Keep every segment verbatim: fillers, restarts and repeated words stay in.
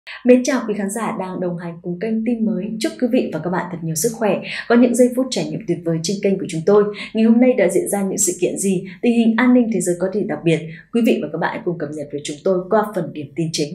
Mến chào quý khán giả đang đồng hành cùng kênh Tin Mới. Chúc quý vị và các bạn thật nhiều sức khỏe, có những giây phút trải nghiệm tuyệt vời trên kênh của chúng tôi. Ngày hôm nay đã diễn ra những sự kiện gì, tình hình an ninh thế giới có gì đặc biệt? Quý vị và các bạn hãy cùng cập nhật với chúng tôi qua phần điểm tin chính.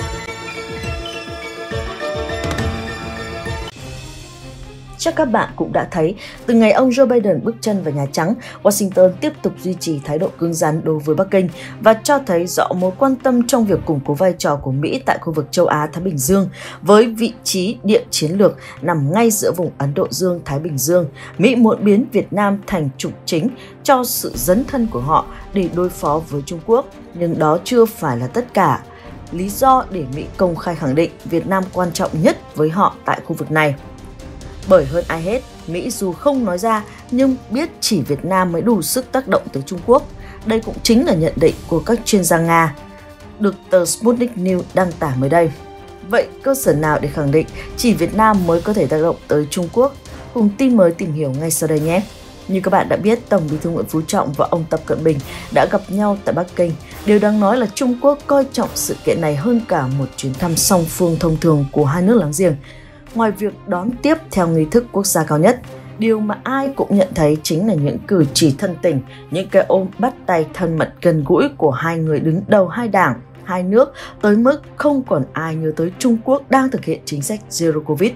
Chắc các bạn cũng đã thấy, từ ngày ông Joe Biden bước chân vào Nhà Trắng, Washington tiếp tục duy trì thái độ cứng rắn đối với Bắc Kinh và cho thấy rõ mối quan tâm trong việc củng cố vai trò của Mỹ tại khu vực châu Á-Thái Bình Dương. Với vị trí địa chiến lược nằm ngay giữa vùng Ấn Độ Dương-Thái Bình Dương, Mỹ muốn biến Việt Nam thành trục chính cho sự dấn thân của họ để đối phó với Trung Quốc. Nhưng đó chưa phải là tất cả. Lý do để Mỹ công khai khẳng định Việt Nam quan trọng nhất với họ tại khu vực này. Bởi hơn ai hết, Mỹ dù không nói ra nhưng biết chỉ Việt Nam mới đủ sức tác động tới Trung Quốc. Đây cũng chính là nhận định của các chuyên gia Nga, được tờ Sputnik News đăng tải mới đây. Vậy cơ sở nào để khẳng định chỉ Việt Nam mới có thể tác động tới Trung Quốc? Cùng Tin Mới tìm hiểu ngay sau đây nhé! Như các bạn đã biết, Tổng Bí thư Nguyễn Phú Trọng và ông Tập Cận Bình đã gặp nhau tại Bắc Kinh. Điều đáng nói là Trung Quốc coi trọng sự kiện này hơn cả một chuyến thăm song phương thông thường của hai nước láng giềng. Ngoài việc đón tiếp theo nghi thức quốc gia cao nhất, điều mà ai cũng nhận thấy chính là những cử chỉ thân tình, những cái ôm bắt tay thân mật gần gũi của hai người đứng đầu hai đảng, hai nước tới mức không còn ai nhớ tới Trung Quốc đang thực hiện chính sách Zero Covid.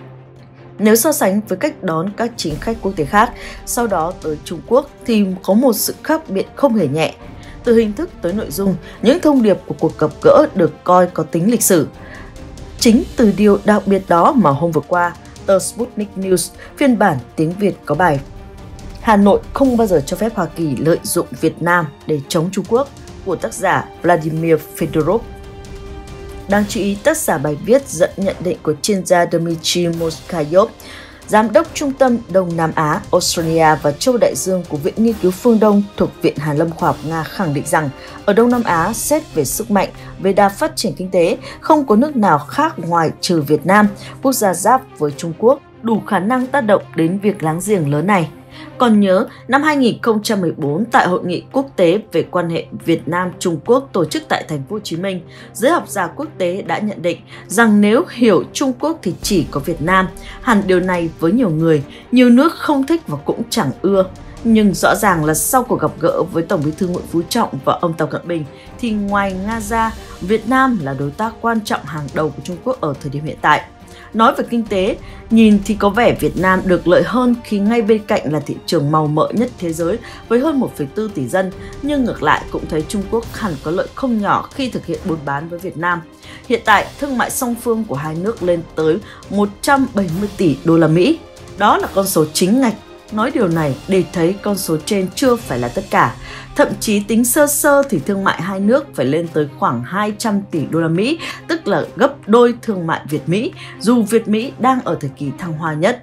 Nếu so sánh với cách đón các chính khách quốc tế khác, sau đó tới Trung Quốc thì có một sự khác biệt không hề nhẹ. Từ hình thức tới nội dung, những thông điệp của cuộc gặp gỡ được coi có tính lịch sử. Chính từ điều đặc biệt đó mà hôm vừa qua, tờ Sputnik News phiên bản tiếng Việt có bài Hà Nội không bao giờ cho phép Hoa Kỳ lợi dụng Việt Nam để chống Trung Quốc của tác giả Vladimir Fedorov. Đáng chú ý, tác giả bài viết dẫn nhận định của chuyên gia Dmitry Moskayov, Giám đốc Trung tâm Đông Nam Á, Australia và Châu Đại Dương của Viện Nghiên cứu Phương Đông thuộc Viện Hàn lâm Khoa học Nga khẳng định rằng ở Đông Nam Á, xét về sức mạnh, về đà phát triển kinh tế, không có nước nào khác ngoài trừ Việt Nam, quốc gia giáp với Trung Quốc, đủ khả năng tác động đến việc láng giềng lớn này. Còn nhớ, năm hai nghìn không trăm mười bốn, tại Hội nghị quốc tế về quan hệ Việt Nam-Trung Quốc tổ chức tại thành phố Hồ Chí Minh, giới học giả quốc tế đã nhận định rằng nếu hiểu Trung Quốc thì chỉ có Việt Nam. Hẳn điều này với nhiều người, nhiều nước không thích và cũng chẳng ưa. Nhưng rõ ràng là sau cuộc gặp gỡ với Tổng Bí thư Nguyễn Phú Trọng và ông Tập Cận Bình, thì ngoài Nga ra, Việt Nam là đối tác quan trọng hàng đầu của Trung Quốc ở thời điểm hiện tại. Nói về kinh tế, nhìn thì có vẻ Việt Nam được lợi hơn khi ngay bên cạnh là thị trường màu mỡ nhất thế giới với hơn một phẩy bốn tỷ dân, nhưng ngược lại cũng thấy Trung Quốc hẳn có lợi không nhỏ khi thực hiện buôn bán với Việt Nam. Hiện tại, thương mại song phương của hai nước lên tới một trăm bảy mươi tỷ đô la Mỹ. Đó là con số chính ngạch. Nói điều này để thấy con số trên chưa phải là tất cả. Thậm chí tính sơ sơ thì thương mại hai nước phải lên tới khoảng hai trăm tỷ đô la Mỹ, tức là gấp đôi thương mại Việt-Mỹ, dù Việt-Mỹ đang ở thời kỳ thăng hoa nhất.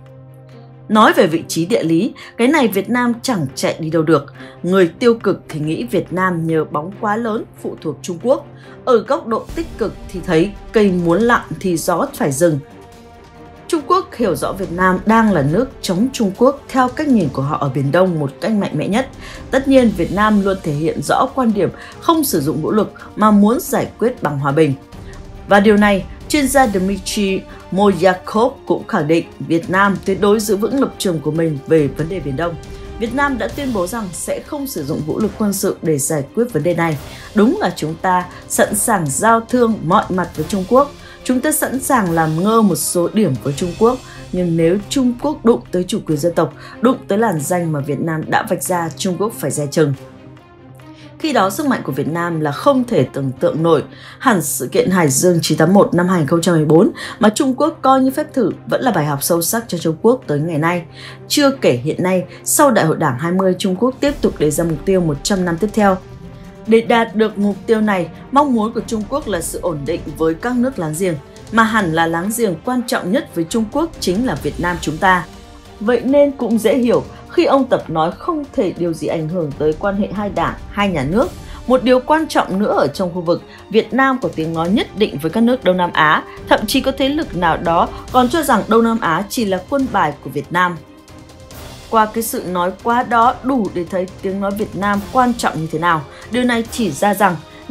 Nói về vị trí địa lý, cái này Việt Nam chẳng chạy đi đâu được. Người tiêu cực thì nghĩ Việt Nam nhờ bóng quá lớn phụ thuộc Trung Quốc. Ở góc độ tích cực thì thấy cây muốn lặng thì gió phải dừng. Trung Quốc hiểu rõ Việt Nam đang là nước chống Trung Quốc theo cách nhìn của họ ở Biển Đông một cách mạnh mẽ nhất. Tất nhiên, Việt Nam luôn thể hiện rõ quan điểm không sử dụng vũ lực mà muốn giải quyết bằng hòa bình. Và điều này, chuyên gia Dmitry Moyakov cũng khẳng định Việt Nam tuyệt đối giữ vững lập trường của mình về vấn đề Biển Đông. Việt Nam đã tuyên bố rằng sẽ không sử dụng vũ lực quân sự để giải quyết vấn đề này. Đúng là chúng ta sẵn sàng giao thương mọi mặt với Trung Quốc. Chúng ta sẵn sàng làm ngơ một số điểm với Trung Quốc, nhưng nếu Trung Quốc đụng tới chủ quyền dân tộc, đụng tới làn ranh mà Việt Nam đã vạch ra, Trung Quốc phải dè chừng. Khi đó, sức mạnh của Việt Nam là không thể tưởng tượng nổi. Hẳn sự kiện Hải Dương chín tám mốt năm hai nghìn không trăm mười bốn mà Trung Quốc coi như phép thử vẫn là bài học sâu sắc cho Trung Quốc tới ngày nay. Chưa kể hiện nay, sau Đại hội Đảng hai mươi, Trung Quốc tiếp tục đề ra mục tiêu một trăm năm tiếp theo. Để đạt được mục tiêu này, mong muốn của Trung Quốc là sự ổn định với các nước láng giềng, mà hẳn là láng giềng quan trọng nhất với Trung Quốc chính là Việt Nam chúng ta. Vậy nên cũng dễ hiểu khi ông Tập nói không thể điều gì ảnh hưởng tới quan hệ hai đảng, hai nhà nước. Một điều quan trọng nữa ở trong khu vực, Việt Nam có tiếng nói nhất định với các nước Đông Nam Á, thậm chí có thế lực nào đó còn cho rằng Đông Nam Á chỉ là quân bài của Việt Nam. Qua cái sự nói quá đó đủ để thấy tiếng nói Việt Nam quan trọng như thế nào. Điều này chỉ ra rằng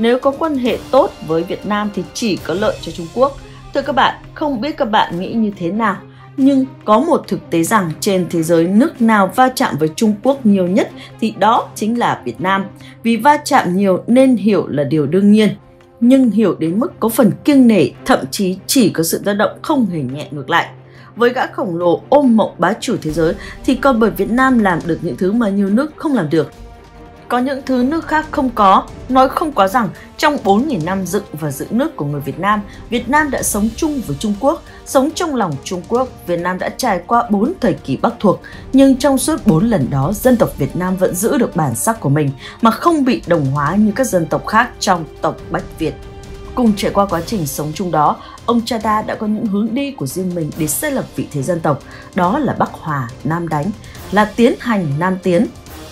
nếu có quan hệ tốt với Việt Nam thì chỉ có lợi cho Trung Quốc. Thưa các bạn, không biết các bạn nghĩ như thế nào, nhưng có một thực tế rằng trên thế giới nước nào va chạm với Trung Quốc nhiều nhất thì đó chính là Việt Nam. Vì va chạm nhiều nên hiểu là điều đương nhiên, nhưng hiểu đến mức có phần kiêng nể, thậm chí chỉ có sự dao động không hề nhẹ ngược lại. Với gã khổng lồ ôm mộng bá chủ thế giới thì còn bởi Việt Nam làm được những thứ mà nhiều nước không làm được. Có những thứ nước khác không có. Nói không có rằng trong bốn nghìn năm dựng và giữ nước của người Việt Nam, Việt Nam đã sống chung với Trung Quốc, sống trong lòng Trung Quốc. Việt Nam đã trải qua bốn thời kỳ Bắc thuộc, nhưng trong suốt bốn lần đó, dân tộc Việt Nam vẫn giữ được bản sắc của mình mà không bị đồng hóa như các dân tộc khác trong tộc Bách Việt. Cùng trải qua quá trình sống chung đó, ông cha ta đã có những hướng đi của riêng mình để xây lập vị thế dân tộc. Đó là Bắc Hòa, Nam Đánh, là Tiến Hành, Nam Tiến.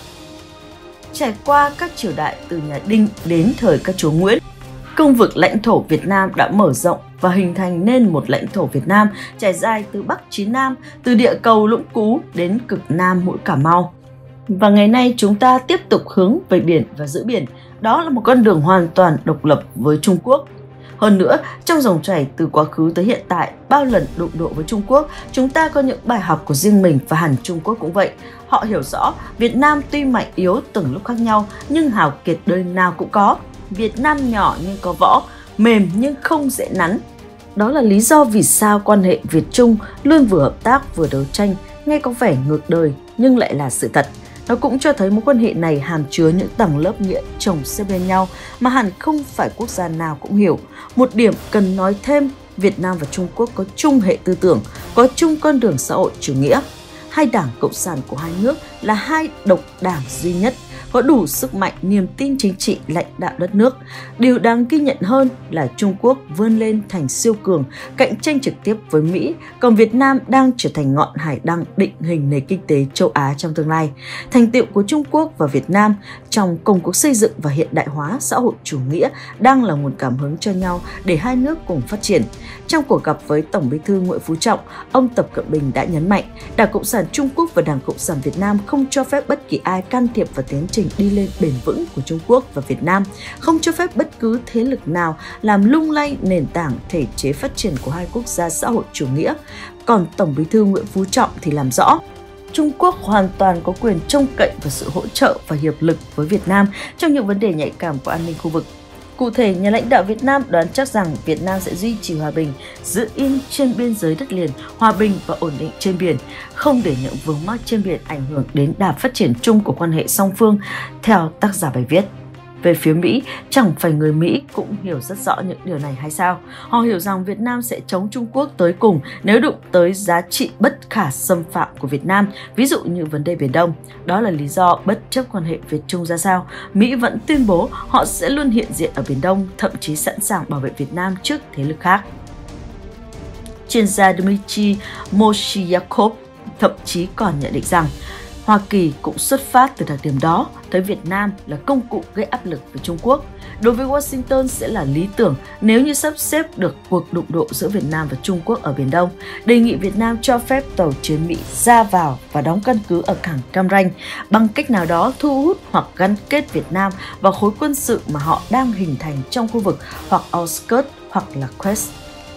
Trải qua các triều đại từ nhà Đinh đến thời các chúa Nguyễn, cương vực lãnh thổ Việt Nam đã mở rộng và hình thành nên một lãnh thổ Việt Nam trải dài từ Bắc chí Nam, từ địa cầu Lũng Cú đến cực Nam mũi Cà Mau. Và ngày nay chúng ta tiếp tục hướng về biển và giữ biển. Đó là một con đường hoàn toàn độc lập với Trung Quốc. Hơn nữa, trong dòng chảy từ quá khứ tới hiện tại, bao lần đụng độ với Trung Quốc, chúng ta có những bài học của riêng mình và hẳn Trung Quốc cũng vậy. Họ hiểu rõ Việt Nam tuy mạnh yếu từng lúc khác nhau, nhưng hào kiệt đời nào cũng có. Việt Nam nhỏ nhưng có võ, mềm nhưng không dễ nắn. Đó là lý do vì sao quan hệ Việt-Trung luôn vừa hợp tác vừa đấu tranh, nghe có vẻ ngược đời nhưng lại là sự thật. Nó cũng cho thấy mối quan hệ này hàm chứa những tầng lớp nghĩa chồng xếp bên nhau mà hẳn không phải quốc gia nào cũng hiểu. Một điểm cần nói thêm, Việt Nam và Trung Quốc có chung hệ tư tưởng, có chung con đường xã hội chủ nghĩa. Hai đảng cộng sản của hai nước là hai độc đảng duy nhất, có đủ sức mạnh, niềm tin chính trị lãnh đạo đất nước. Điều đáng ghi nhận hơn là Trung Quốc vươn lên thành siêu cường, cạnh tranh trực tiếp với Mỹ, còn Việt Nam đang trở thành ngọn hải đăng định hình nền kinh tế châu Á trong tương lai. Thành tựu của Trung Quốc và Việt Nam trong công cuộc xây dựng và hiện đại hóa xã hội chủ nghĩa đang là nguồn cảm hứng cho nhau để hai nước cùng phát triển. Trong cuộc gặp với Tổng Bí thư Nguyễn Phú Trọng, ông Tập Cận Bình đã nhấn mạnh, Đảng Cộng sản Trung Quốc và Đảng Cộng sản Việt Nam không cho phép bất kỳ ai can thiệp vào tiến trình đi lên bền vững của Trung Quốc và Việt Nam, không cho phép bất cứ thế lực nào làm lung lay nền tảng thể chế phát triển của hai quốc gia xã hội chủ nghĩa. Còn Tổng Bí thư Nguyễn Phú Trọng thì làm rõ, Trung Quốc hoàn toàn có quyền trông cậy vào sự hỗ trợ và hiệp lực với Việt Nam trong những vấn đề nhạy cảm của an ninh khu vực. Cụ thể, nhà lãnh đạo Việt Nam đoán chắc rằng Việt Nam sẽ duy trì hòa bình, giữ yên trên biên giới đất liền, hòa bình và ổn định trên biển, không để những vướng mắc trên biển ảnh hưởng đến đà phát triển chung của quan hệ song phương, theo tác giả bài viết. Về phía Mỹ, chẳng phải người Mỹ cũng hiểu rất rõ những điều này hay sao? Họ hiểu rằng Việt Nam sẽ chống Trung Quốc tới cùng nếu đụng tới giá trị bất khả xâm phạm của Việt Nam, ví dụ như vấn đề Biển Đông. Đó là lý do bất chấp quan hệ Việt-Trung ra sao, Mỹ vẫn tuyên bố họ sẽ luôn hiện diện ở Biển Đông, thậm chí sẵn sàng bảo vệ Việt Nam trước thế lực khác. Chuyên gia Dmitry Moshyakov thậm chí còn nhận định rằng Hoa Kỳ cũng xuất phát từ đặc điểm đó, thấy Việt Nam là công cụ gây áp lực với Trung Quốc. Đối với Washington sẽ là lý tưởng nếu như sắp xếp được cuộc đụng độ giữa Việt Nam và Trung Quốc ở Biển Đông, đề nghị Việt Nam cho phép tàu chiến Mỹ ra vào và đóng căn cứ ở cảng Cam Ranh, bằng cách nào đó thu hút hoặc gắn kết Việt Nam vào khối quân sự mà họ đang hình thành trong khu vực hoặc AUKUS hoặc là Quest.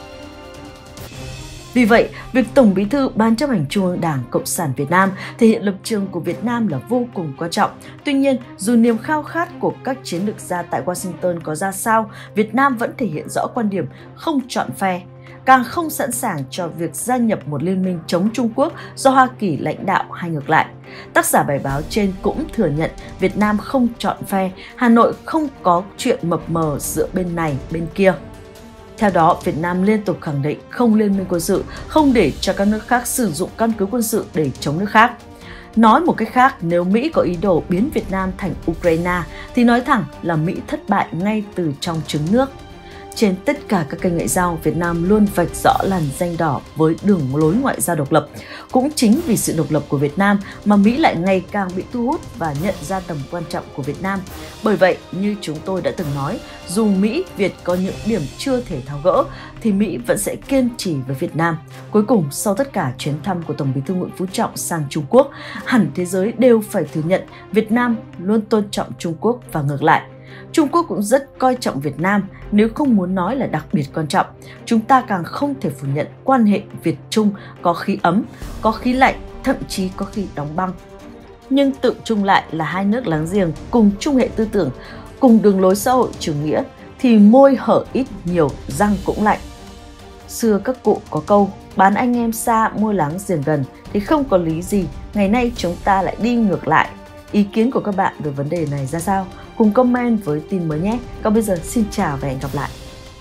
Vì vậy, việc Tổng Bí thư Ban chấp hành Trung ương Đảng Cộng sản Việt Nam thể hiện lập trường của Việt Nam là vô cùng quan trọng. Tuy nhiên, dù niềm khao khát của các chiến lược gia tại Washington có ra sao, Việt Nam vẫn thể hiện rõ quan điểm không chọn phe, càng không sẵn sàng cho việc gia nhập một liên minh chống Trung Quốc do Hoa Kỳ lãnh đạo hay ngược lại. Tác giả bài báo trên cũng thừa nhận Việt Nam không chọn phe, Hà Nội không có chuyện mập mờ giữa bên này bên kia. Theo đó, Việt Nam liên tục khẳng định không liên minh quân sự, không để cho các nước khác sử dụng căn cứ quân sự để chống nước khác. Nói một cách khác, nếu Mỹ có ý đồ biến Việt Nam thành Ukraine, thì nói thẳng là Mỹ thất bại ngay từ trong trứng nước. Trên tất cả các kênh ngoại giao, Việt Nam luôn vạch rõ làn ranh đỏ với đường lối ngoại giao độc lập. Cũng chính vì sự độc lập của Việt Nam mà Mỹ lại ngày càng bị thu hút và nhận ra tầm quan trọng của Việt Nam. Bởi vậy, như chúng tôi đã từng nói, dù Mỹ, Việt có những điểm chưa thể tháo gỡ, thì Mỹ vẫn sẽ kiên trì với Việt Nam. Cuối cùng, sau tất cả chuyến thăm của Tổng Bí thư Nguyễn Phú Trọng sang Trung Quốc, hẳn thế giới đều phải thừa nhận Việt Nam luôn tôn trọng Trung Quốc và ngược lại. Trung Quốc cũng rất coi trọng Việt Nam, nếu không muốn nói là đặc biệt quan trọng. Chúng ta càng không thể phủ nhận quan hệ Việt-Trung có khí ấm, có khí lạnh, thậm chí có khi đóng băng. Nhưng tự chung lại là hai nước láng giềng cùng chung hệ tư tưởng, cùng đường lối xã hội chủ nghĩa, thì môi hở ít nhiều, răng cũng lạnh. Xưa các cụ có câu, bán anh em xa mua láng giềng gần, thì không có lý gì, ngày nay chúng ta lại đi ngược lại. Ý kiến của các bạn về vấn đề này ra sao? Cùng comment với tin mới nhé. Còn bây giờ xin chào và hẹn gặp lại.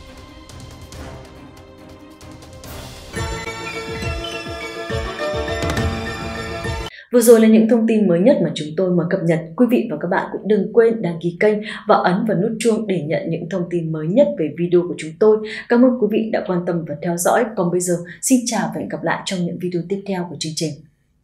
Vừa rồi là những thông tin mới nhất mà chúng tôi mới cập nhật. Quý vị và các bạn cũng đừng quên đăng ký kênh và ấn vào nút chuông để nhận những thông tin mới nhất về video của chúng tôi. Cảm ơn quý vị đã quan tâm và theo dõi. Còn bây giờ, xin chào và hẹn gặp lại trong những video tiếp theo của chương trình.